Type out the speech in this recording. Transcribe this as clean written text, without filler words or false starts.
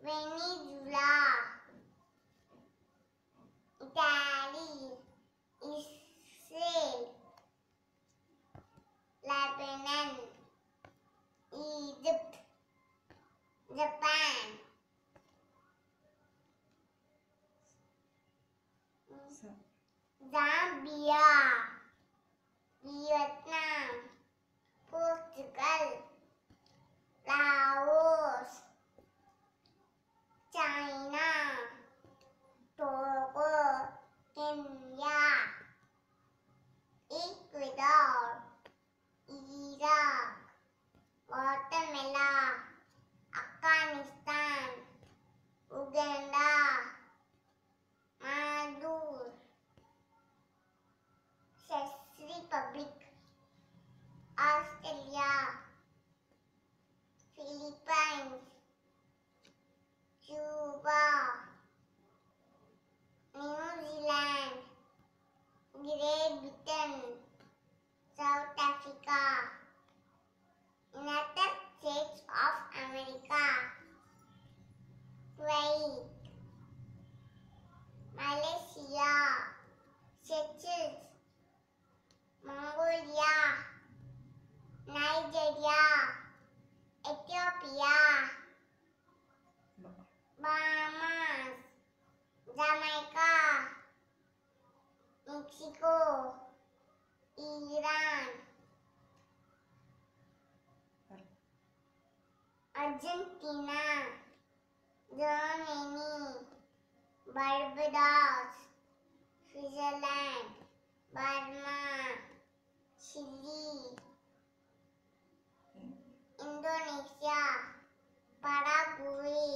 Venezuela, Italy, Israel, Lebanon, Egypt, Japan, Zambia, Vietnam, Portugal, Laos, China, Togo, Kenya, Ecuador, Iraq, Guatemala, Afghanistan, Uganda, Maduro, Czech Republic, Australia, Philippines, Cuba, New Zealand, Great Britain, South Africa, United States of America, Kuwait, Malaysia, Seychelles, Mongolia, Nigeria, Ethiopia, Bahamas, Jamaica, Mexico, Iran, Argentina, Germany, Barbados, Switzerland, Burma, Chile, Indonesia, Paraguay,